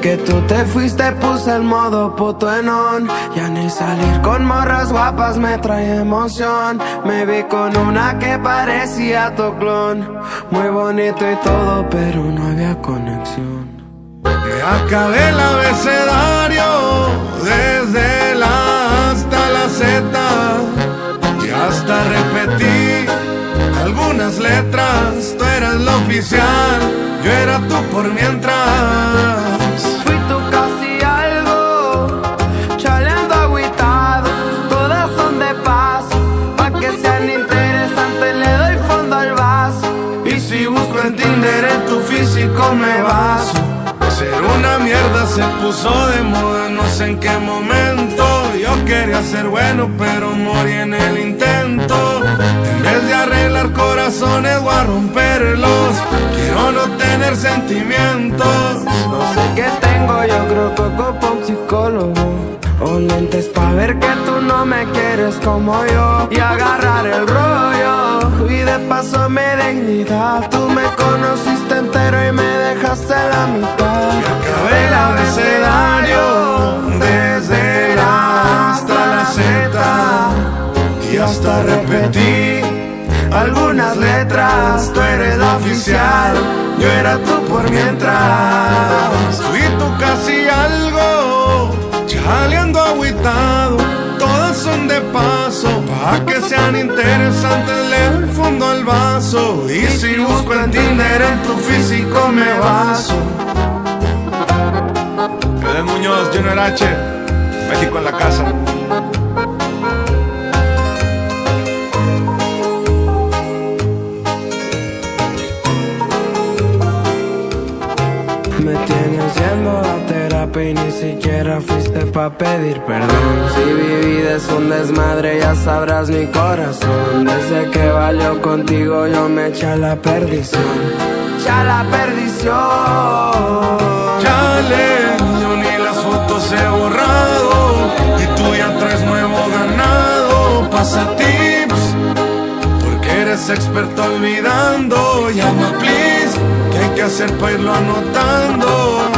que tú te fuiste puse el modo puto en on. Ya ni salir con morras guapas me trae emoción. Me vi con una que parecía tu clon. Muy bonito y todo, pero no había conexión. Me acabé el abecedario desde la A hasta la Z. Y hasta repetí algunas letras. Tú eras la oficial, yo era tú por mientras. Fui tú casi algo, chaleando agüitado. Todas son de paso, pa' que sean interesantes le doy fondo al vaso. Y si busco en Tinder en tu físico me baso. Ser una mierda se puso de moda, no sé en qué momento. Yo quería ser bueno, pero morí en el intento. En vez de arreglar corazones voy a romperlos. Quiero no tener sentimientos. No sé qué tengo, yo creo que ocupo un psicólogo. O lentes pa' ver que tú no me quieres como yo. Y agarrar el rollo, y de paso mi dignidad. Tú me conociste entero y me dejaste la mitad. Y acabé el abecedario desde la A hasta la Z. Y hasta repetí algunas letras. Tú eres la oficial, yo era tú por mientras. Fui tú casi algo, chaleando agüitado. Todas son de paso, pa' que sean interesantes le doy fondo al vaso. Y si busco en Tinder en tu físico me baso. Eden Muñoz, Junior H, México en la casa. Me tienes yendo a terapia y ni siquiera fuiste pa' pedir perdón. Si mi vida es un desmadre ya sabrás mi corazón. Desde que valió contigo yo me eché a la perdición. Ya la perdición. Chale, yo ni las fotos he borrado. Y tú ya traes nuevo ganado. Pasa tips, porque eres experto olvidando. Llama please, ¿qué hay que hacer para irlo anotando?